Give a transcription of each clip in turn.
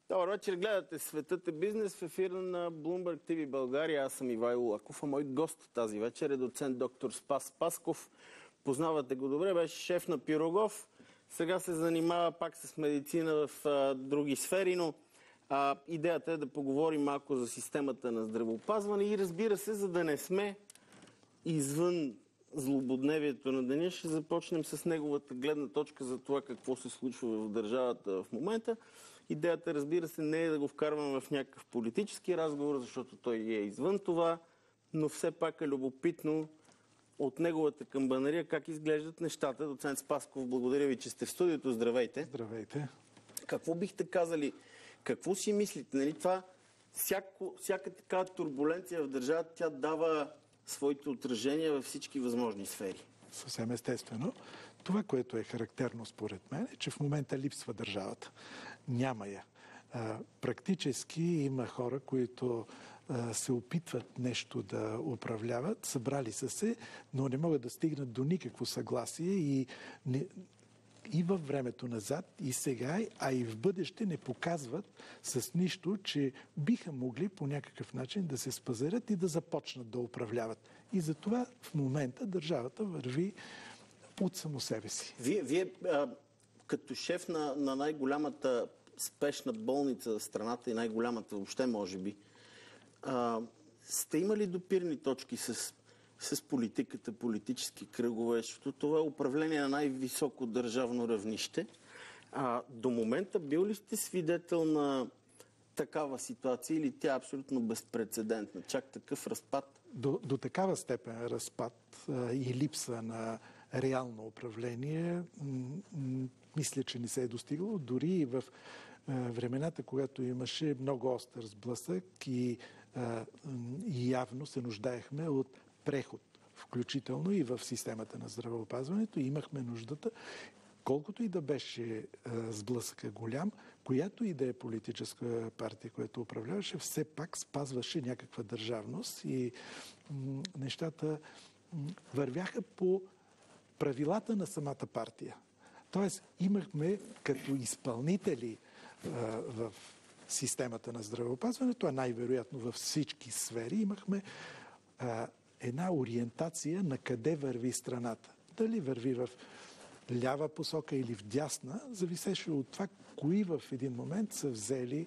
Добър вечер, гледате Светът е бизнес в ефира на Bloomberg TV България. Аз съм Ивайло Лаков, а мой гост тази вечер е доцент доктор Спас Спасков. Познавате го добре, беше шеф на Пирогов. Сега се занимава пак с медицина в други сфери, но идеята е да поговорим малко за системата на здравеопазване и разбира се, за да не сме извън злободневието на деня, ще започнем с неговата гледна точка за това какво се случва в държавата в момента. Идеята, разбира се, не е да го вкарваме в някакъв политически разговор, защото той е извън това, но все пак е любопитно от неговата камбанария как изглеждат нещата. Доцент Спасков, благодаря ви, че сте в студиото. Здравейте. Здравейте. Какво бихте казали? Какво си мислите? Нали, това, всяка такава турбуленция в държавата, тя дава своите отражения във всички възможни сфери. Съвсем естествено. Това, което е характерно според мен, е, че в момента липсва държавата. Няма я. Практически има хора, които се опитват нещо да управляват, събрали са се, но не могат да стигнат до никакво съгласие и във времето назад, и сега, а и в бъдеще не показват с нищо, че биха могли по някакъв начин да се спазарят и да започнат да управляват. И затова в момента държавата върви от само себе си. Вие като шеф на най-голямата спешна болница в страната и най-голямата въобще, може би, сте имали допирни точки с политиката, политически кръгове, защото това е управление на най-високо държавно равнище. До момента бил ли сте свидетел на такава ситуация или тя е абсолютно безпрецедентна? Чак такъв разпад? До такава степен разпад и липса на реално управление мисля, че не се е достигало. Дори и в времената, когато имаше много остър сблъсък и явно се нуждаехме от преход, включително и в системата на здравеопазването. Имахме нуждата, колкото и да беше сблъсъка голям, която и да е политическа партия, която управляваше, все пак спазваше някаква държавност и нещата вървяха по правилата на самата партия. Тоест имахме като изпълнители в системата на здравеопазването, а най-вероятно във всички сфери, имахме една ориентация на къде върви страната. Дали върви в лява посока или в дясна, зависеше от това, кои в един момент са взели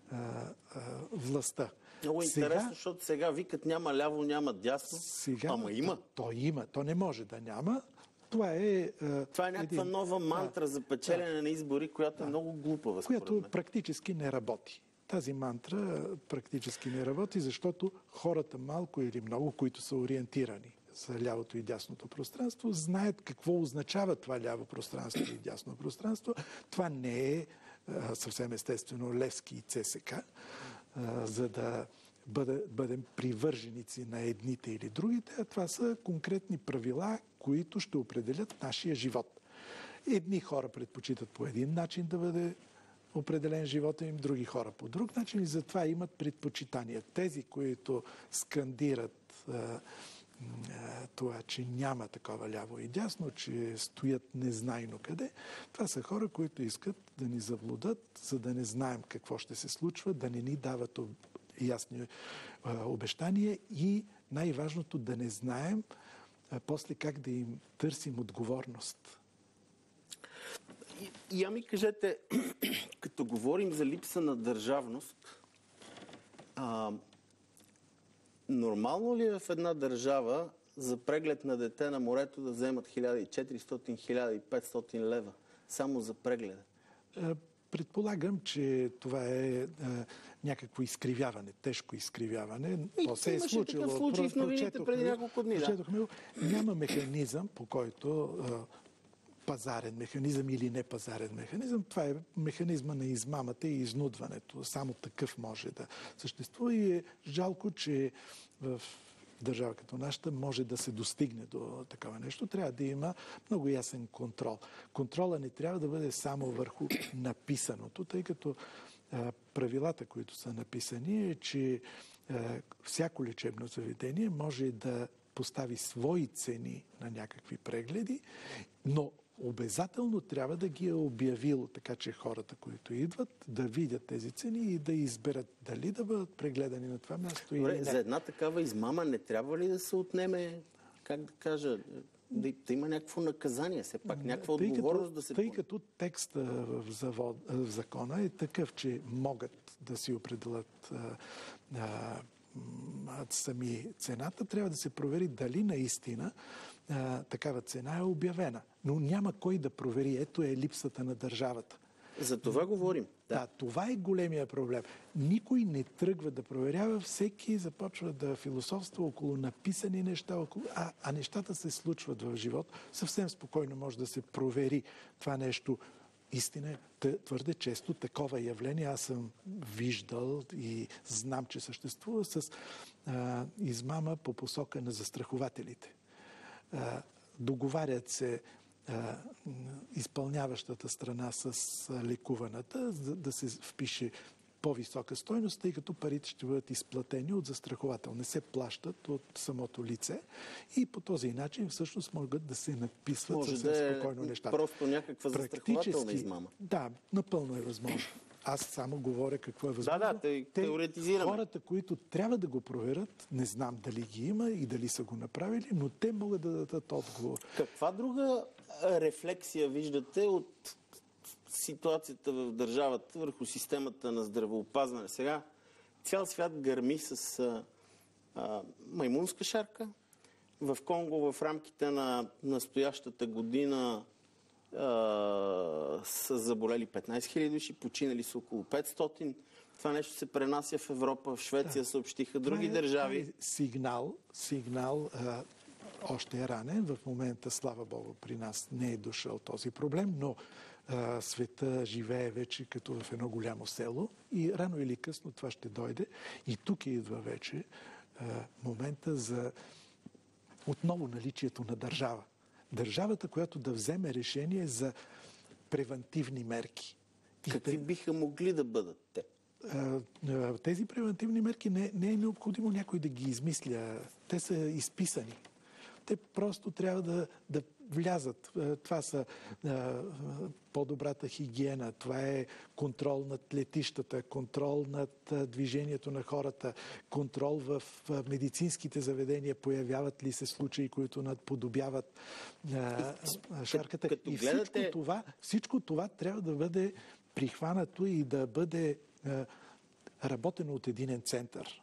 властта. Много интересно, защото сега викат няма ляво, няма дясно, ама има. То има, то не може да няма. Това е някаква нова мантра за печелене на избори, която е много глупава, според мен. Която практически не работи. Тази мантра практически не работи, защото хората малко или много, които са ориентирани за лявото и дясното пространство, знаят какво означава това ляво пространство и дясно пространство. Това не е съвсем естествено Левски и ЦСК, за да бъдем привърженици на едните или другите, а това са конкретни правила, които ще определят нашия живот. Едни хора предпочитат по един начин да бъде определен живота им, други хора по друг начин и затова имат предпочитания. Тези, които скандират това, че няма такова ляво и дясно, че стоят незнайно къде, това са хора, които искат да ни заблудат, за да не знаем какво ще се случва, да не ни дават ясни обещания и най-важното да не знаем после как да им търсим отговорност. Я ми кажете, като говорим за липса на държавност, нормално ли е в една държава за преглед на дете на морето да вземат 1400-1500 лева само за прегледа? Предполагам, че това е някакво изкривяване, тежко изкривяване. То се е случило. Такъв случай в новините преди няколко дни. Няма механизъм, по който пазарен механизъм или не пазарен механизъм. Това е механизма на измамата и изнудването. Само такъв може да съществува и е жалко, че в държава като нашата може да се достигне до такова нещо. Трябва да има много ясен контрол. Контрола не трябва да бъде само върху написаното, тъй като правилата, които са написани, е, че всяко лечебно заведение може да постави свои цени на някакви прегледи, но обязателно трябва да ги е обявил, така че хората, които идват, да видят тези цени и да изберат дали да бъдат прегледани на това място или не. За една такава измама не трябва ли да се отнеме, как да кажа, да има някакво наказание, все пак, някаква отговорност да се... Тъй като текста в закона е такъв, че могат да си определят сами цената, трябва да се провери дали наистина такава цена е обявена. Но няма кой да провери. Ето е липсата на държавата. За това говорим. Да, това е големия проблем. Никой не тръгва да проверява, всеки започва да философства около написани неща, а нещата се случват в живот. Съвсем спокойно може да се провери това нещо. Истина е твърде често такова явление. Аз съм виждал и знам, че съществува с измама по посока на застрахователите. Договарят се изпълняващата страна с лекуваната, да се впише по-висока стойност, тъй като парите ще бъдат изплатени от застраховател. Не се плащат от самото лице и по този начин всъщност могат да се написват съвсем спокойно нещата. Просто някаква застрахователна измама. Да, напълно е възможно. Аз само говоря какво е възможно. Да, теоретизираме. Хората, които трябва да го проверят, не знам дали ги има и дали са го направили, но те могат да дадат отговор. Каква друга рефлексия виждате от ситуацията в държавата върху системата на здравеопазване? Сега цял свят гърми с маймунска шарка. В Конго в рамките на настоящата година са заболели 15 000 души, починали са около 500. Това нещо се пренася в Европа, в Швеция съобщиха други държави. Сигнал още е ранен. В момента, слава Богу, при нас не е дошъл този проблем, но света живее вече като в едно голямо село и рано или късно това ще дойде. И тук идва вече момента за отново наличието на държава. Държавата, която да вземе решение за превантивни мерки. Какви биха могли да бъдат те? Тези превантивни мерки не е необходимо някой да ги измисля. Те са изписани. Те просто трябва да влязат. Това са по-добрата хигиена, това е контрол над летищата, контрол над движението на хората, контрол в медицинските заведения, появяват ли се случаи, които надподобяват шарката. И всичко това трябва да бъде прихванато и да бъде работено от единен център.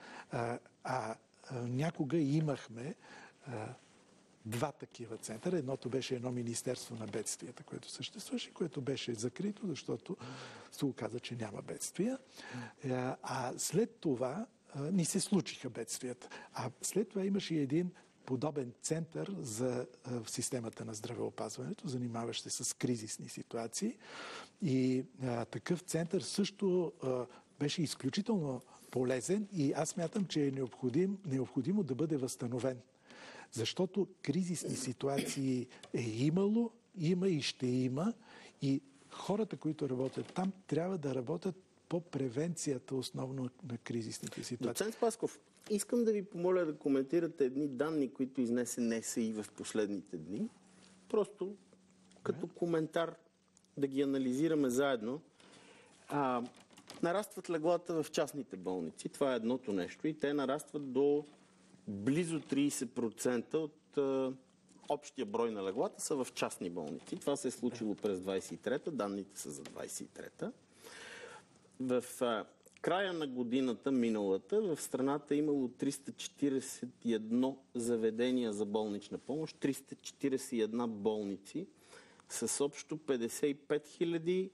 Някога имахме два такива центъра. Едното беше едно министерство на бедствията, което съществуваше, което беше закрито, защото се оказа, че няма бедствия. А след това ни се случиха бедствията. А след това имаше един подобен център в системата на здравеопазването, занимаващ се с кризисни ситуации. И такъв център също беше изключително полезен и аз смятам, че е необходимо да бъде възстановен. Защото кризисни ситуации е имало, има и ще има и хората, които работят там, трябва да работят по превенцията основно на кризисните ситуации. Доцент Спасков, искам да ви помоля да коментирате едни данни, които изнесе НСИ в последните дни. Просто като коментар да ги анализираме заедно. Нарастват леглата в частните болници. Това е едното нещо. И те нарастват до близо 30% от общия брой на леглата са в частни болници. Това се е случило през 23-та, данните са за 23-та. В края на годината, миналата, в страната е имало 341 заведения за болнична помощ, 341 болници с общо 55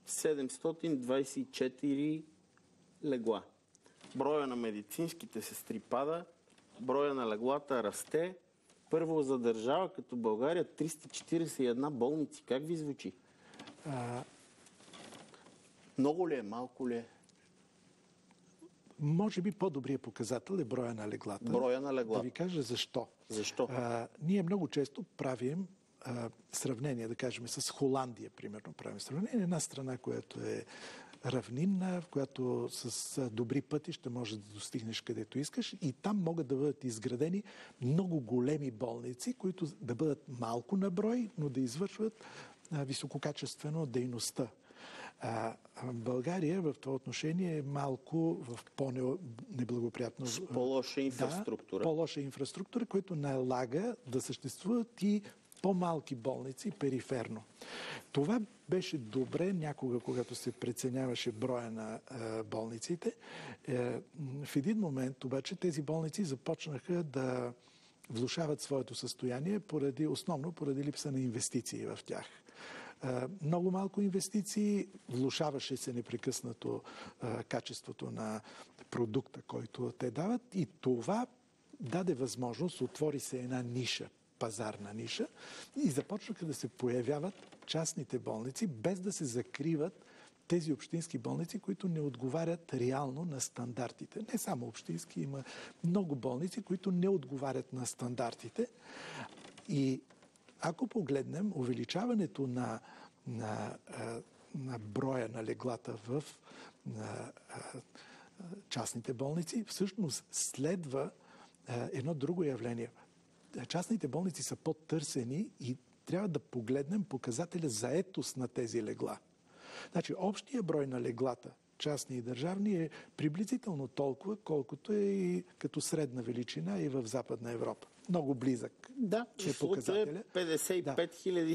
724 легла. Броя на медицинските сестри пада, броя на леглата расте. Първо за държава като България 341 болници. Как ви звучи? Много ли е, малко ли е? Може би по-добрият показател е броя на леглата. Броя на леглата. Да ви кажа защо. Защо? Ние много често правим сравнение, да кажем, с Холандия, примерно, правим сравнение. Една страна, която е равнинна, в която с добри пътища може да достигнеш където искаш и там могат да бъдат изградени много големи болници, които да бъдат малко на брой, но да извършват висококачествено дейността. България в това отношение е малко в по-неблагоприятно... С по-лоша инфраструктура. Да, по-лоша инфраструктура, която налага да съществуват и по-малки болници периферно. Това беше добре някога, когато се преценяваше броя на болниците. В един момент обаче тези болници започнаха да влошават своето състояние основно поради липса на инвестиции в тях. Много малко инвестиции, влошаваше се непрекъснато качеството на продукта, който те дават и това даде възможност, отвори се една ниша, пазарна ниша и започнаха да се появяват частните болници, без да се закриват тези общински болници, които не отговарят реално на стандартите. Не само общински, има много болници, които не отговарят на стандартите. И ако погледнем увеличаването на броя на леглата в частните болници, всъщност следва едно друго явление. Частните болници са по-търсени и трябва да погледнем показателя заетост на тези легла. Значи, общия брой на леглата, частни и държавни, е приблизително толкова, колкото е и като средна величина и в Западна Европа. Много близък. Да, числото е 55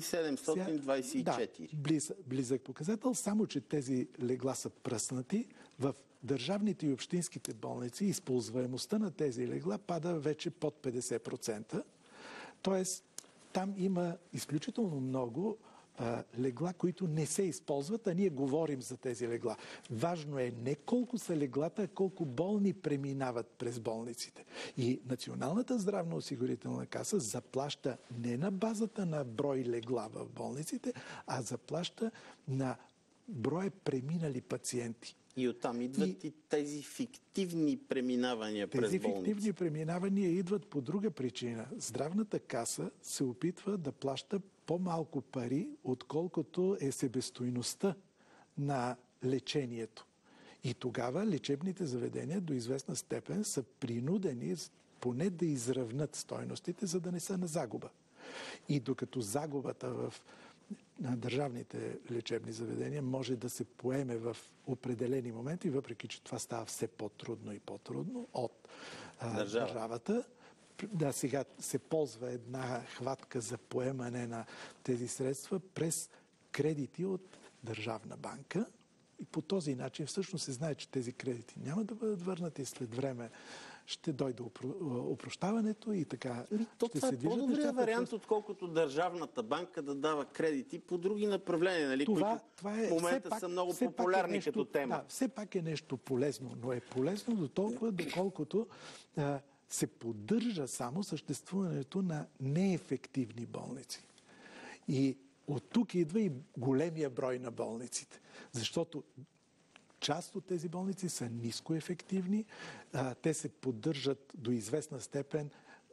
724. Да, близък показател, само че тези легла са пръснати. В държавните и общинските болници използваемостта на тези легла пада вече под 50%. Тоест, там има изключително много легла, които не се използват, а ние говорим за тези легла. Важно е не колко са леглата, а колко болни преминават през болниците. И Националната здравноосигурителна каса заплаща не на базата на брой легла в болниците, а заплаща на броя преминали пациенти. И оттам идват и тези фиктивни преминавания през болници. Тези фиктивни преминавания идват по друга причина. Здравната каса се опитва да плаща по-малко пари, отколкото е себестойността на лечението. И тогава лечебните заведения до известна степен са принудени поне да изравнат стойностите, за да не са на загуба. И докато загубата на държавните лечебни заведения може да се поеме в определени моменти, въпреки че това става все по-трудно и по-трудно от държавата. Да, сега се ползва една хватка за поемане на тези средства през кредити от Държавна банка. И по този начин всъщност се знае, че тези кредити няма да бъдат върнати след време. Ще дойде опрощаването и така ще се движат. Това е по-добрият вариант, отколкото Държавната банка да дава кредити по други направления, нали, които в момента са много популярни като тема. Да, все пак е нещо полезно, но е полезно до толкова, доколкото се поддържа само съществуването на неефективни болници. И от тук идва и големия брой на болниците. Защото част от тези болници са нискоефективни, те се поддържат до известна степен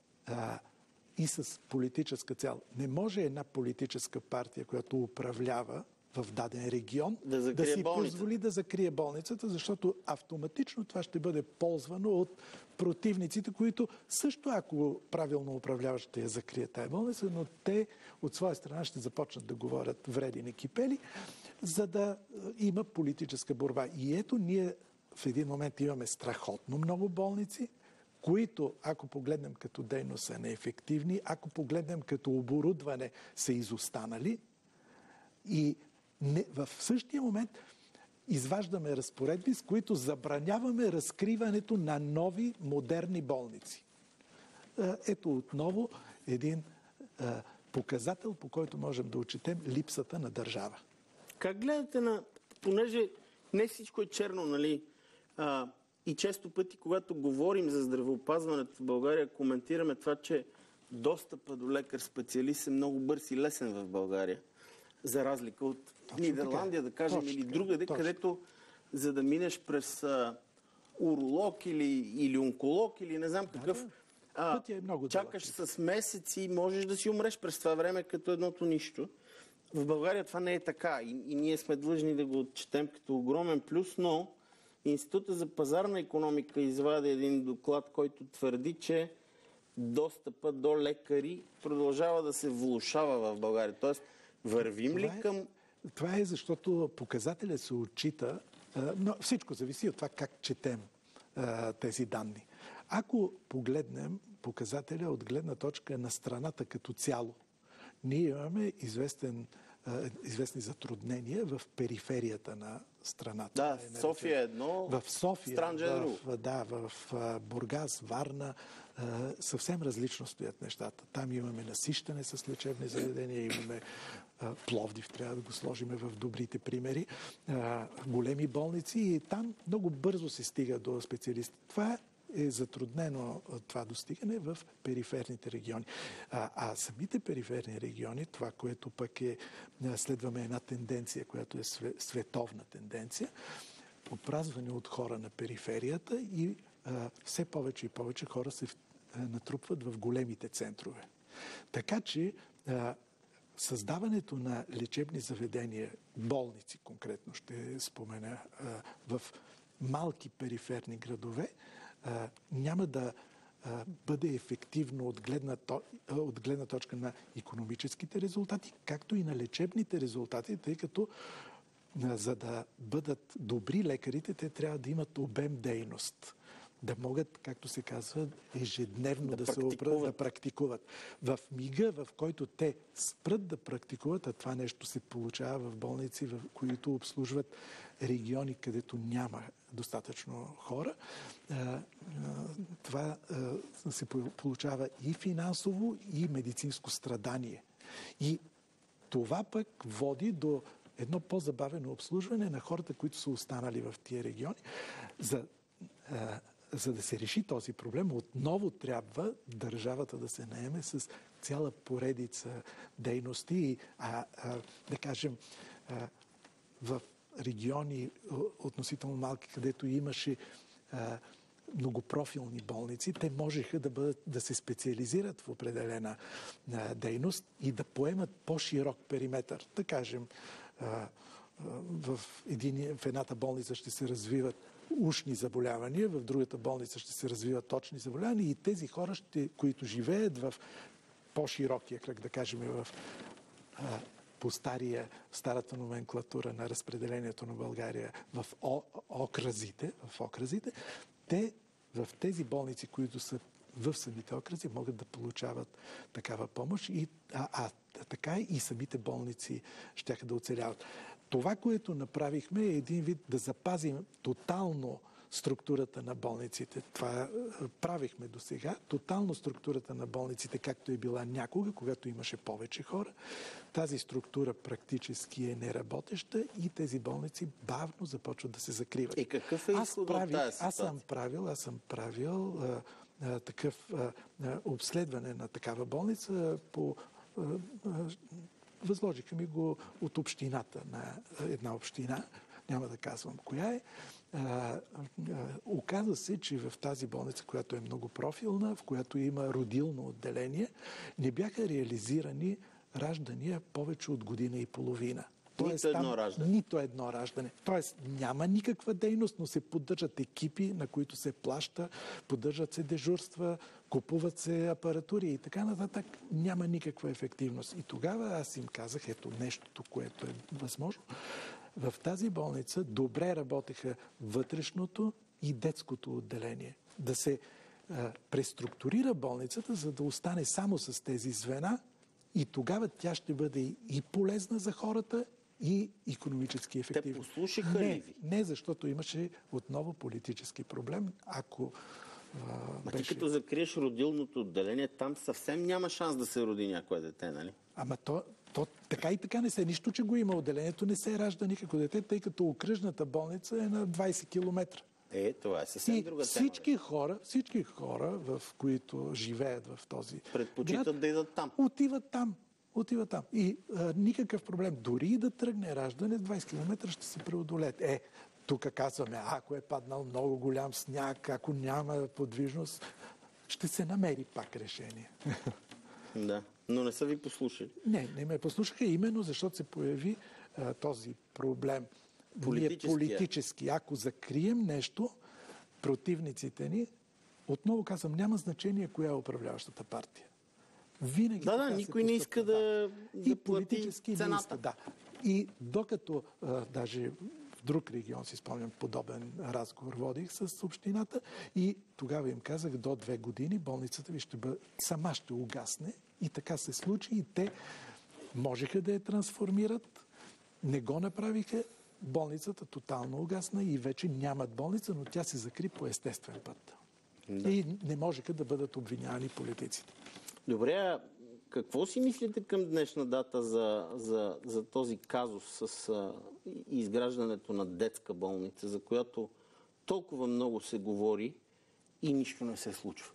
и с политическа цел. Не може една политическа партия, която управлява в даден регион, да си позволи да закрие болницата, защото автоматично това ще бъде ползвано от противниците, които също, ако правилно управляват, ще я закрие тая болница, но те от своя страна ще започнат да говорят вредени кипели, за да има политическа борба. И ето ние в един момент имаме страхотно много болници, които, ако погледнем като дейност, са неефективни, ако погледнем като оборудване, са изостанали и в същия момент изваждаме разпоредби, с които забраняваме разкриването на нови модерни болници. Ето отново един показател, по който можем да отчетем липсата на държава. Как гледате понеже не всичко е черно, нали? И често пъти, когато говорим за здравеопазването в България, коментираме това, че достъпът до лекар-специалист е много бърз и лесен в България. За разлика от Нидерландия, да кажем, или другаде, където за да минеш през уролог или онколог, или не знам какъв, е много чакаш с месеци и можеш да си умреш през това време като едното нищо. В България това не е така и ние сме длъжни да го отчетем като огромен плюс, но Института за пазарна икономика извади един доклад, който твърди, че достъпът до лекари продължава да се влошава в България. Тоест, вървим ли към... Това е защото показателят се отчита, но всичко зависи от това как четем тези данни. Ако погледнем показателя от гледна точка на страната като цяло, ние имаме известни затруднения в периферията на страната. Да, София е едно, в София, Странджа е друго. в Бургас, Варна, съвсем различно стоят нещата. Там имаме насищане с лечебни заведения, имаме Пловдив, трябва да го сложим в добрите примери, големи болници и там много бързо се стига до специалисти. Това е затруднено, това достигане в периферните региони. А самите периферни региони, това, което пък следваме една тенденция, която е световна тенденция, опразване от хора на периферията и все повече и повече хора се натрупват в големите центрове. Така че създаването на лечебни заведения, болници конкретно ще спомена, в малки периферни градове, няма да бъде ефективно от гледна точка на икономическите резултати, както и на лечебните резултати, тъй като за да бъдат добри лекарите, те трябва да имат обем дейност. Да могат, както се казва, ежедневно да практикуват. В мига, в който те спрат да практикуват, а това нещо се получава в болници, в които обслужват региони, където няма достатъчно хора, това се получава и финансово, и медицинско страдание. И това пък води до едно по-забавено обслужване на хората, които са останали в тия региони. За да се реши този проблем, отново трябва държавата да се наеме с цяла поредица дейности. Да кажем, в региони относително малки, където имаше многопрофилни болници, те можеха да се специализират в определена дейност и да поемат по-широк периметър. Да кажем, в едната болница ще се развиват ушни заболявания, в другата болница ще се развиват точни заболявания и тези хора, които живеят в по-широкия кръг, да кажем по старата номенклатура на разпределението на България в окръзите, те в тези болници, които са в самите окръзи, могат да получават такава помощ, така и самите болници щяха да оцеляват. Това, което направихме, е един вид да запазим тотално структурата на болниците. Това правихме до сега. Тотално структурата на болниците, както е била някога, когато имаше повече хора. Тази структура практически е неработеща и тези болници бавно започват да се закриват. И какъв е изход от тази ситуация? Аз съм правил такъв обследване на такава болница по... Възложиха ми го от общината на една община, няма да казвам коя е. Оказва се, че в тази болница, която е много профилна, в която има родилно отделение, не бяха реализирани раждания повече от година и половина. Нито едно раждане. Тоест няма никаква дейност, но се поддържат екипи, на които се плаща, поддържат се дежурства, купуват се апаратури и така нататък. Няма никаква ефективност. И тогава аз им казах, ето нещото, което е възможно. В тази болница добре работеха вътрешното и детското отделение. Да се преструктурира болницата, за да остане само с тези звена и тогава тя ще бъде и полезна за хората, и икономически ефективна. Те послушаха ли ви? Не, защото имаше отново политически проблем. Ако ти като закриеш родилното отделение, там съвсем няма шанс да се роди някое дете, нали? Ама то така и така не се. Нищо, че го има отделението, не се ражда никакво дете, тъй като окръжната болница е на 20 км. Това е съвсем друга тема. Всички хора, в които живеят в този предпочитат град, да идат там. Отиват там. И никакъв проблем. Дори и да тръгне раждане, 20 км ще се преодолеят. Тук казваме, ако е паднал много голям сняг, ако няма подвижност, ще се намери пак решение. Да. Но не са ви послушали. Не ме послушаха именно защото се появи този проблем. Политически. Ако закрием нещо, противниците ни, отново казвам, няма значение коя е управляващата партия. Винаги никой не иска да плати цената. Да. И докато даже в друг регион, си спомням, подобен разговор водих с общината и тогава им казах, до 2 години болницата ви сама ще угасне. И така се случи и те можеха да я трансформират, не го направиха, болницата тотално угасна и вече нямат болница, но тя се закри по естествен път. Да. И не можеха да бъдат обвинявани политиците. Добре, какво си мислите към днешна дата за този казус с изграждането на детска болница, за която толкова много се говори и нищо не се случва?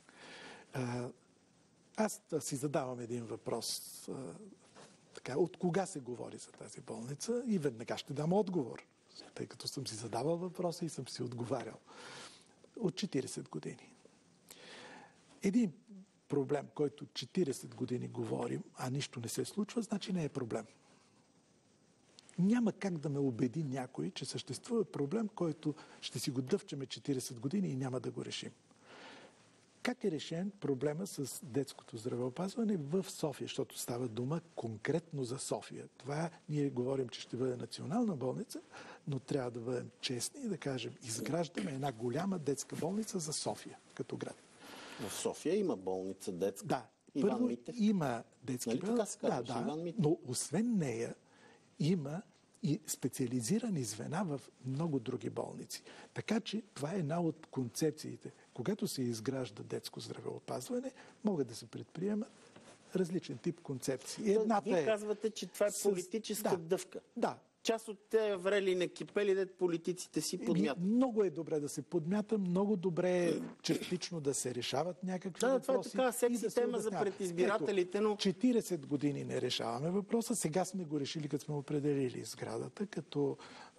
Аз си задавам един въпрос. От кога се говори за тази болница? И веднага ще дам отговор, тъй като съм си задавал въпроса и съм си отговарял. От 40 години. Един проблем, който 40 години говорим, а нищо не се случва, значи не е проблем. Няма как да ме убеди някой, че съществува проблем, който ще си го дъвчеме 40 години и няма да го решим. Как е решен проблема с детското здравеопазване в София, защото става дума конкретно за София? Това ние говорим, че ще бъде национална болница, но трябва да бъдем честни и да кажем, изграждаме една голяма детска болница за София като град. В София има болница детска. Да, Иван Митев. Има детски болница. Но освен нея има и специализирани звена в много други болници. Така че това е една от концепциите. Когато се изгражда детско здравеопазване, могат да се предприемат различен тип концепции. Вие казвате, че това е политическа дъвка. Да. Част от тези врели на кипели, дет политиците си подмятат. Много е добре да се подмята, много добре е частично да се решават някакви въпроси. Това е така секси тема за пред избирателите, но... 40 години не решаваме въпроса, сега сме го решили, като сме определили сградата, като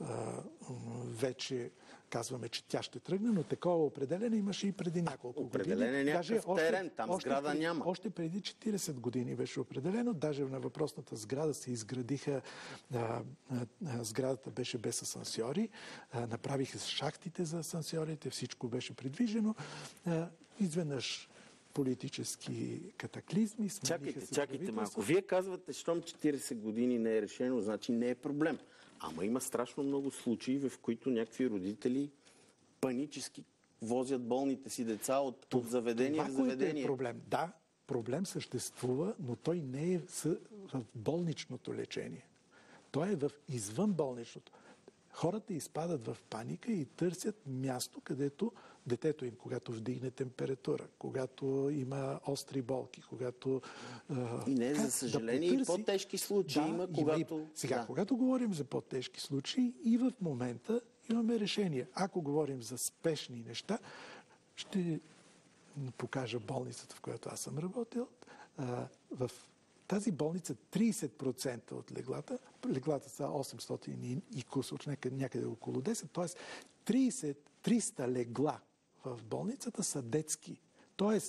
вече казваме, че тя ще тръгне, но такова определене имаше и преди няколко години. Определен е някакъв терен, там сграда няма. Още преди 40 години беше определено, даже на въпросната сграда се изградиха, сградата беше без асансьори, направиха шахтите за асансьорите, всичко беше предвижено. Изведнъж политически катаклизми. Чакайте малко. Вие казвате, щом 40 години не е решено, значи не е проблем. Ама има страшно много случаи, в които някакви родители панически возят болните си деца от заведение в заведение. Е проблем. Да, проблем съществува, но той не е в болничното лечение. Той е в извънболничното. Хората изпадат в паника и търсят място, където детето им, когато вдигне температура, когато има остри болки, когато... И не, за съжаление, и по-тежки случаи има, когато... Когато говорим за по-тежки случаи, и в момента имаме решение. Ако говорим за спешни неща, ще покажа болницата, в която аз съм работил. В тази болница 30% от леглата са 800 и кусор, някъде около 10, т.е. 300 легла в болницата са детски. Тоест,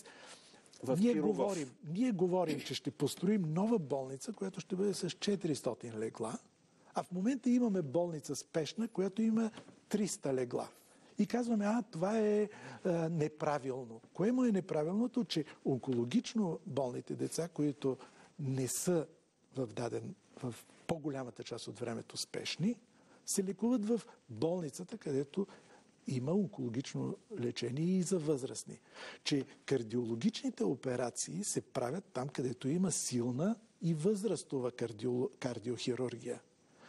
ние говорим, че ще построим нова болница, която ще бъде с 400 легла, а в момента имаме болница спешна, която има 300 легла. И казваме, това е неправилно. Кое му е неправилното? Че онкологично болните деца, които не са в по-голямата част от времето спешни, се лекуват в болницата, където има онкологично лечение и за възрастни. Че кардиологичните операции се правят там, където има силна и възрастова кардиохирургия.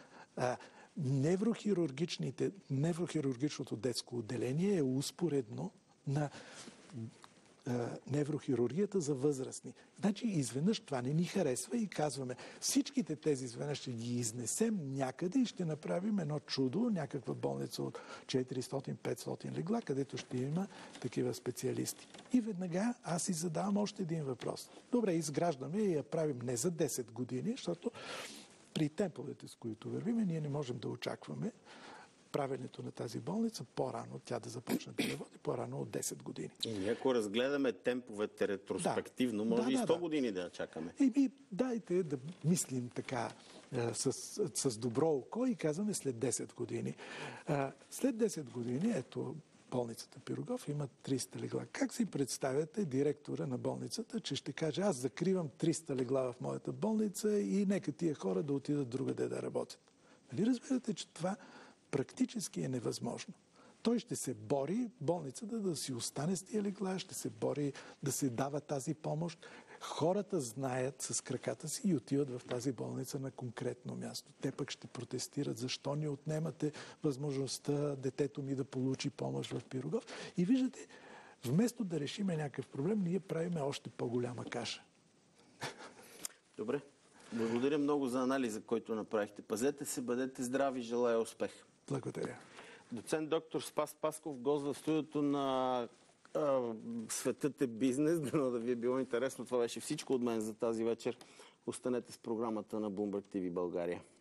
Неврохирургичното детско отделение е успоредно на неврохирургията за възрастни. Значи изведнъж това не ни харесва и казваме, всичките тези звена ще ги изнесем някъде и ще направим едно чудо, някаква болница от 400-500 легла, където ще има такива специалисти. И веднага аз си задавам още един въпрос. Добре, изграждаме и я правим не за 10 години, защото при темповете, с които вървиме, ние не можем да очакваме правенето на тази болница по-рано, тя да започне да работи по-рано от 10 години. И ако разгледаме темповете ретроспективно, може и 100 години да я чакаме. Дайте да мислим така с добро око и казваме след 10 години. След 10 години, ето, болницата Пирогов има 300 легла. Как си представяте директора на болницата, че ще каже, аз закривам 300 легла в моята болница и нека тия хора да отидат другаде да работят? Нали разбирате, че това практически е невъзможно? Той ще се бори болницата да си остане с тия легла, ще се бори да се дава тази помощ. Хората знаят с краката си и отиват в тази болница на конкретно място. Те пък ще протестират, защо ни отнемате възможността детето ми да получи помощ в Пирогов. И виждате, вместо да решиме някакъв проблем, ние правиме още по-голяма каша. Добре. Благодаря много за анализа, който направихте. Пазете се, бъдете здрави, желая успех. Благодаря. Доцент доктор Спас Пасков, гост в студиото на Светът е бизнес. Дано да ви е било интересно. Това беше всичко от мен за тази вечер. Останете с програмата на Bloomberg TV България.